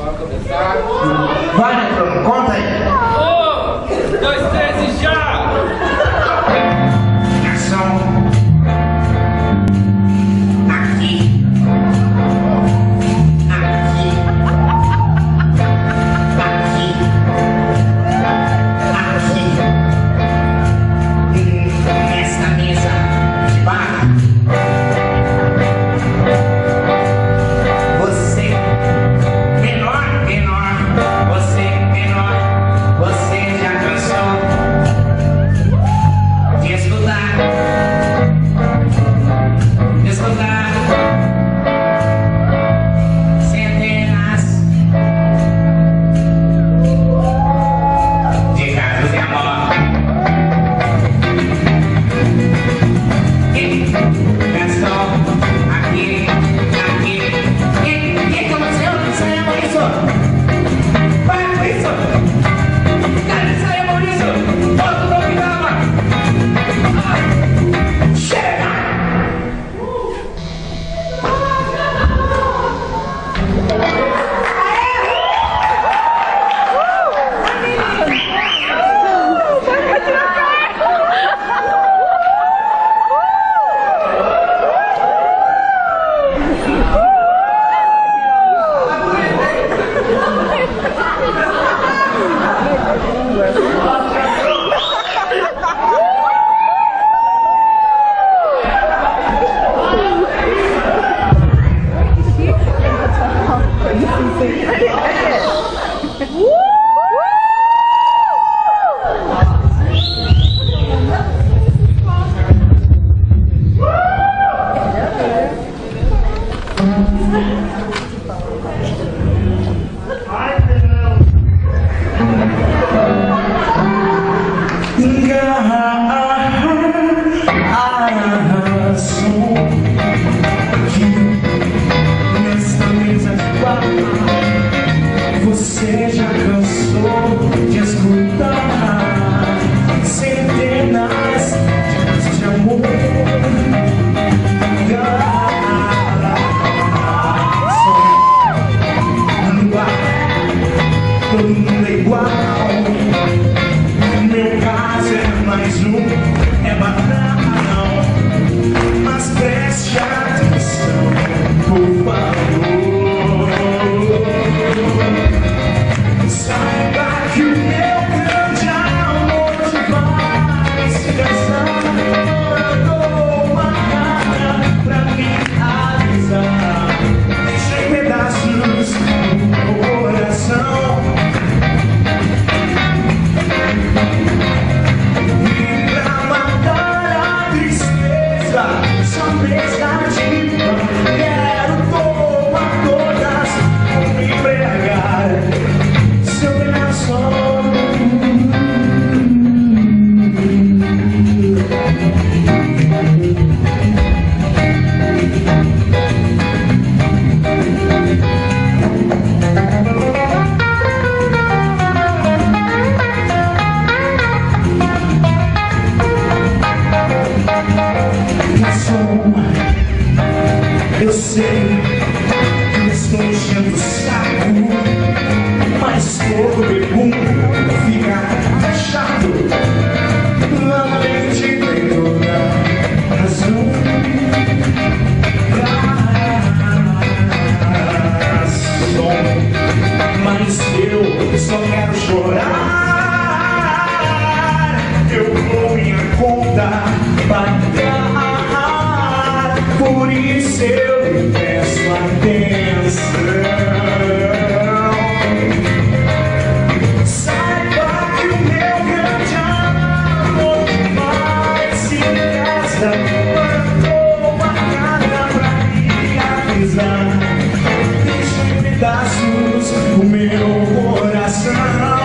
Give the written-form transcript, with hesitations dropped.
Pode começar. Vai, Neto, conta aí. 1, 2, 3 e já! Garçom. Você já cansou de escutar centenas de amor. Todo mundo é igual. Meu caso é mais um, é banal. Mas preste atenção, por favor. Saiba que o meu grande amor te vai se cansar. Eu dou uma carta pra me avisar. Deixa em pedaços o coração. E pra matar a tristeza, só presta de pão. Quero tomar todas, vou me embriagar. Seu pedaço. Garçom, eu sei que eu estou enchendo o saco, mas todo pergunto fica chato. Além de ter toda razão, garçom, mas eu só quero chorar. Eu dou minha conta pagar, por isso eu lhe peço atenção. Saiba que o meu grande amor vai se casa. Mandou uma carta pra me avisar. Deixa em pedaços o meu coração.